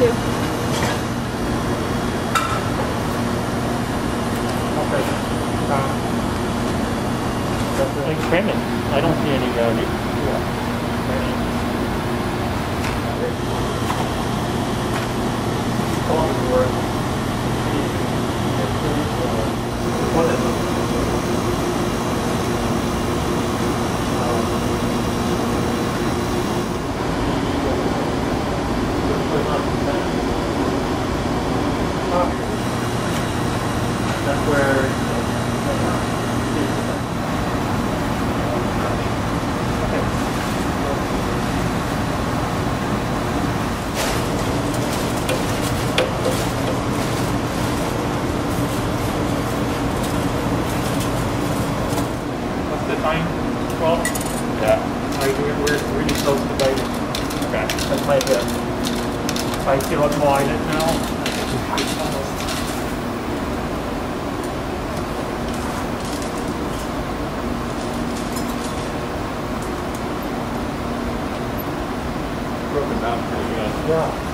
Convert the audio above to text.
you. Okay. Like trimming. I don't see any value. Yeah. That's where what's the time? 12? Yeah. We're really close to biting. Okay. That's like a 5 kilo islet now. Broken down pretty good. Yeah.